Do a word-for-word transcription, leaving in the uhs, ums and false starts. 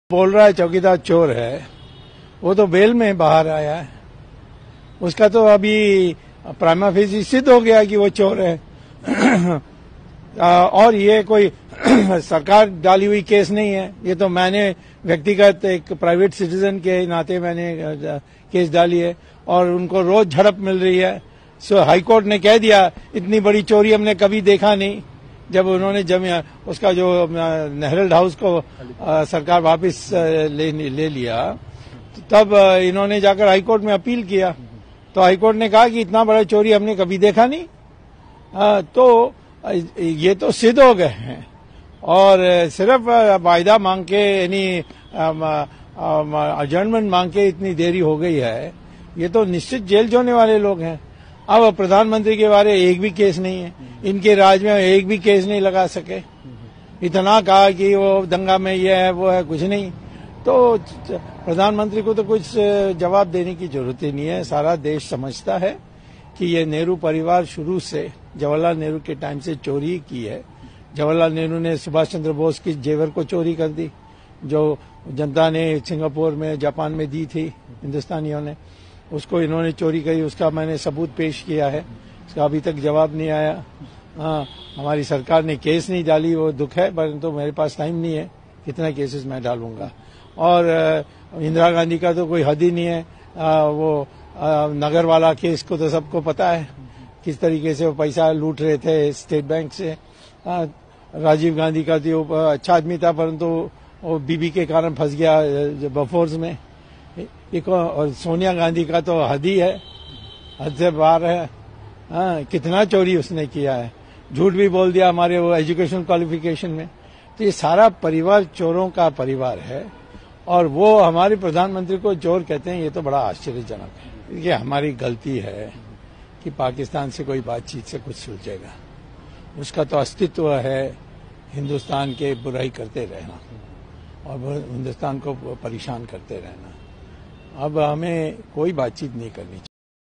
बोल रहा है चौकीदार चोर है, वो तो बेल में बाहर आया है। उसका तो अभी प्राइमा फेसी सिद्ध हो गया कि वो चोर है। और ये कोई सरकार डाली हुई केस नहीं है, ये तो मैंने व्यक्तिगत एक प्राइवेट सिटीजन के नाते मैंने केस डाली है और उनको रोज झड़प मिल रही है। सो हाईकोर्ट ने कह दिया इतनी बड़ी चोरी हमने कभी देखा नहीं। जब उन्होंने जब उसका जो नेहरल्ड हाउस को आ, सरकार वापस ले, ले लिया, तब इन्होंने जाकर हाईकोर्ट में अपील किया, तो हाईकोर्ट ने कहा कि इतना बड़ा चोरी हमने कभी देखा नहीं। आ, तो ये तो सिद्ध हो गए हैं और सिर्फ वायदा मांग के यानी अजर्नमेंट मांग के इतनी देरी हो गई है, ये तो निश्चित जेल जाने वाले लोग हैं। अब प्रधानमंत्री के बारे में एक भी केस नहीं है, इनके राज में एक भी केस नहीं लगा सके। इतना कहा कि वो दंगा में ये है वो है, कुछ नहीं। तो प्रधानमंत्री को तो कुछ जवाब देने की जरूरत ही नहीं है। सारा देश समझता है कि ये नेहरू परिवार शुरू से जवाहरलाल नेहरू के टाइम से चोरी की है। जवाहरलाल नेहरू ने सुभाष चंद्र बोस की जेवर को चोरी कर दी, जो जनता ने सिंगापुर में जापान में दी थी हिंदुस्तानियों ने, उसको इन्होंने चोरी करी। उसका मैंने सबूत पेश किया है, उसका अभी तक जवाब नहीं आया। हाँ, हमारी सरकार ने केस नहीं डाली, वो दुख है, परंतु तो मेरे पास टाइम नहीं है, कितना केसेस मैं डालूंगा। और इंदिरा गांधी का तो कोई हद ही नहीं है। आ, वो आ, नगर वाला केस को तो सबको पता है किस तरीके से वो पैसा लूट रहे थे स्टेट बैंक से। आ, राजीव गांधी का तो अच्छा आदमी था, परंतु वो बीबी के कारण फंस गया बफोर्स में। एक और सोनिया गांधी का तो हद ही है, हद से बाहर है। हाँ, कितना चोरी उसने किया है, झूठ भी बोल दिया हमारे वो एजुकेशन क्वालिफिकेशन में। तो ये सारा परिवार चोरों का परिवार है और वो हमारे प्रधानमंत्री को चोर कहते हैं, ये तो बड़ा आश्चर्यजनक है। ये हमारी गलती है कि पाकिस्तान से कोई बातचीत से कुछ सुलझेगा। उसका तो अस्तित्व है हिंदुस्तान के बुराई करते रहना और हिंदुस्तान को परेशान करते रहना। अब हमें कोई बातचीत नहीं करनी चाहिए।